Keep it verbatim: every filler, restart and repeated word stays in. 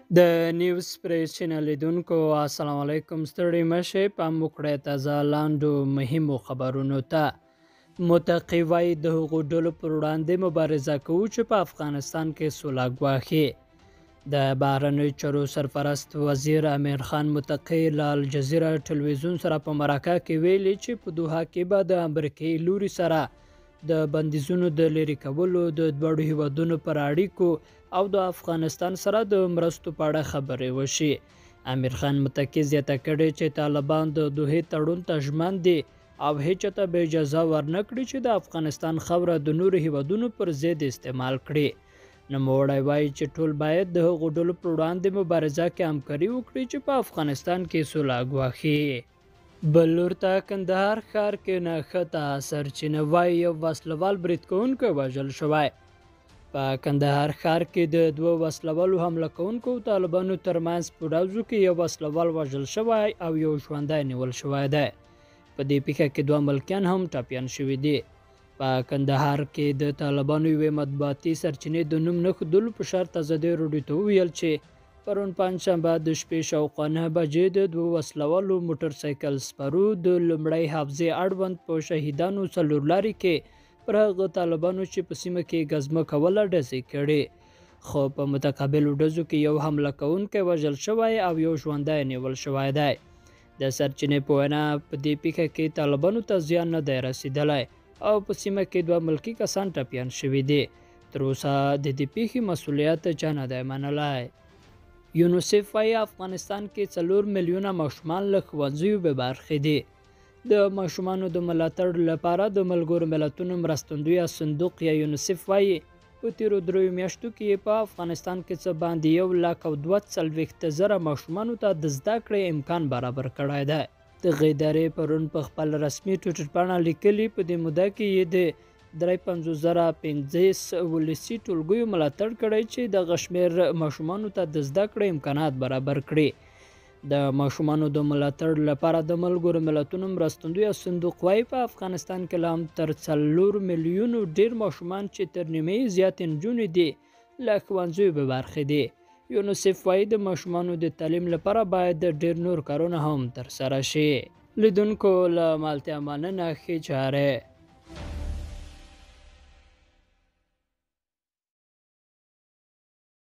د نیوز پریس چینل لیدونکو السلام علیکم. ستړي مشه په موکړه تازه لاندو مهمو خبرونو ته متقی وای د هغو ډلو پر وړاندې مبارزه کوو چې په افغانستان کې سوله ګواښي. د بهرنیو چارو سرپرست وزیر امیر خان متقی له الجزیره ټلویزیون سره په مرکه کې ویلي چې په دوحه کې به د امریکایي لوري سره د بندیزونو د لرې کولو د دواړو هیوادونو پر اړیکو او د افغانستان سره د مرستو په اړه خبرې وشي. امیر خان متقی زیاته کړې چې طالبان د دوحې تړون ته ژمن دي او هیڅ ته به اجازه ورنکړي چې د افغانستان خاوره د نورو هیوادونو پر ضد استعمال کړي. نوموړی وایي چې ټول باید د هغو ډلو پر وړاندې مبارزه کې همکاري وکړي چې په افغانستان کې سوله ګواښي. بل لور ته کندهار ښار کې نښته سرچینه وایي یو وسلوال برید کوونکی وژل شوی. په کندهار ښار کې د دوه وسلوالو حمله کوونکو طالبانو ترمنځ په ډزو کې یو وسلوال وژل شوی او یو ژوندی نیول شوی دی. په دې پیښه کې دوه ملکیان هم ټپیان شوي دي. په کندهار کې د طالبانو یوې مطبوعاتي سرچینې د نوم نه ښودلو په شرط ازادي راډیو ته وویل چې پرون پنجشنبه د شپې شاوخوا نهه بجې د دوه وسلوالو موټر سایکل سپرو د لومړۍ حافظې اړوند په شهیدانو څلورلارې کې پر هغه طالبانو چې په سیمه کې ګزمه کوله ډزې کړې، خو په متقابلو ډزو کې یو حمله کوونکی وژل شوی او یو ژوندی نیول شوی دی. د سرچینې په وینا په دې پیښه کې طالبانو ته زیان نه دی رسیدلی او په سیمه کې دوه ملکي کسان ټپیان شوي دي. تر اوسه د دې پیښې مسؤلیت چا نه دی منلی. یونیسف وایي افغانستان کې څلور میلیونه ماشومان له ښوونځیو بې برخې دي. د ماشومانو د ملاتړ لپاره د ملګرو ملتونو مرستندویه صندوق یا یونیسف وایي په تیرو دریو میاشتو کې په افغانستان کې څه باندې یو لاک او دوه څلوېښت زره ماشومانو ته د زده کړې امکان برابر کړی دی. دغه ادارې پرون په خپل رسمي ټویټر پاڼه لیکلي په دې موده کې یې د درې پنځوس زره پنځه ولسي ټولګیو ملاتړ کړی چې دغه شمېر ماشومانو ته د زده کړې امکانات برابر کړي. د ماشومانو د ملاتړ لپاره د ملګرو ملتونو مرستندویه صندوق وایي په افغانستان کې لا هم تر څلور میلیونو ډېر ماشومان چې تر نیمې زیاتې نجونې دي له ښوونځیو بې برخې دي. یونیسف وایي د ماشومانو د تعلیم لپاره باید ډېر نور کارونه هم ترسره شي. لیدونکو له مالتیا مننه، ښې چارې.